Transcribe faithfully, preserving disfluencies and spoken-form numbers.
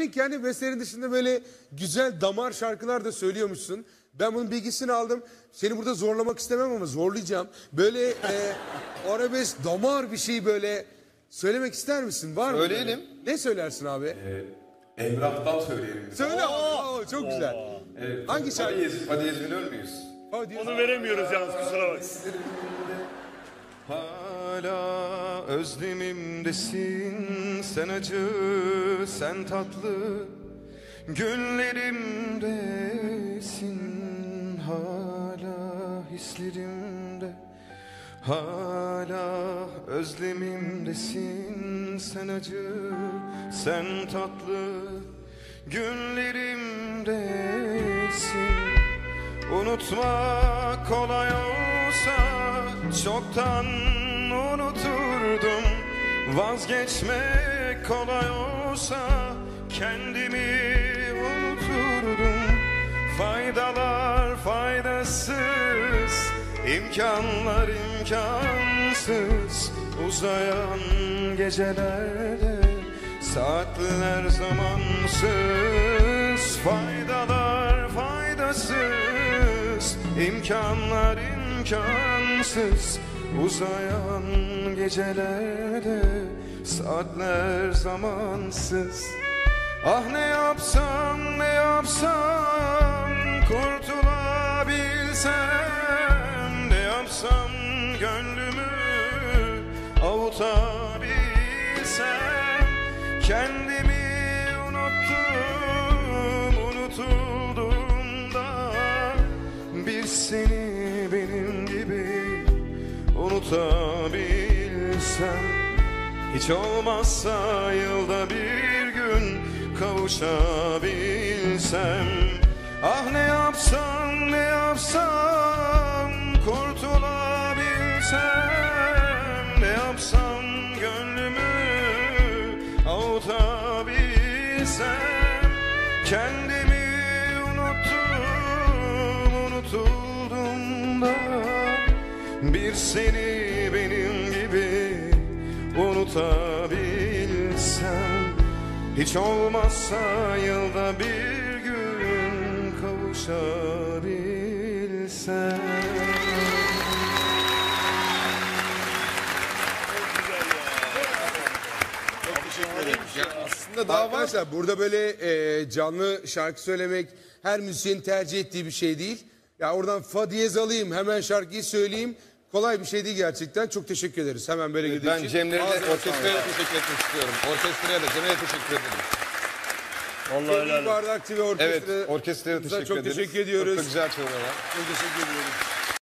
Kendi bestelerin dışında böyle güzel damar şarkılar da söylüyormuşsun. Ben bunun bilgisini aldım. Seni burada zorlamak istemem ama zorlayacağım. Böyle e, arabesk damar bir şey böyle söylemek ister misin? Var mı? Söyleyelim. Ne söylersin abi? Ee, Emrah'tan söyleyelim. Söyle abi. Oo, çok güzel. Evet, Hangi şarkı? Fadiyez, Fadiyez biliyor muyuz? Hadi. Onu veremiyoruz yalnız, kusura bak. Hala özlemimdesin, sen acı, sen tatlı, günlerimdesin, hala hislerimde. Hala özlemimdesin, sen acı, sen tatlı, günlerimdesin. Unutmak kolay olsa çoktan unuturdum. Vazgeçmek kolay olsa kendimi unuturdum. Faydalar faydasız, imkanlar imkansız, uzayan gecelerde saatler zamansız. Faydalar faydasız, imkanlar imkansız, uzayan gecelerde saatler zamansız. Ah ne yapsam ne yapsam kurtulabilsem, ne yapsam gönlümü avutabilsem. Kendimi unuttum, unutulduğumda bir seni benim gibi unutabilsem. Hiç olmazsa yılda bir gün kavuşabilsem. Ah ne yapsam ne yapsam kurtulabilsem, ne yapsam gönlümü avutabilsem. Kendimi unuttum, unutulduğumda bir seni benim gibi unutabilsem. Hiç olmazsa yılda bir gün kavuşabilsem. Ya aslında daha arkadaşlar burada böyle e, canlı şarkı söylemek her müzisyenin tercih ettiği bir şey değil. Ya oradan fa diyez alayım hemen şarkıyı söyleyeyim. Kolay bir şey değil gerçekten. Çok teşekkür ederiz. Hemen böyle gidiyor. Ben Cemre'ye de orkestraya da teşekkür etmek istiyorum. Orkestraya da Cemre'ye teşekkür ederim. Vallahi helal. Bardakçı ve orkestra. Evet, orkestraya teşekkür çok ederiz. teşekkür ediyoruz. Çok da güzel çalıyorlar. Çok teşekkür ediyoruz.